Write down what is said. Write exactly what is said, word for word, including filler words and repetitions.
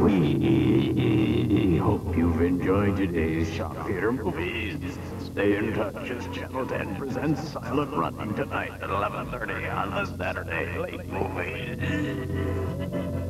We hope you've enjoyed today's Shock Theater Movies. Stay in touch as Channel ten presents Silent Running tonight at eleven thirty on the Saturday Late Movies.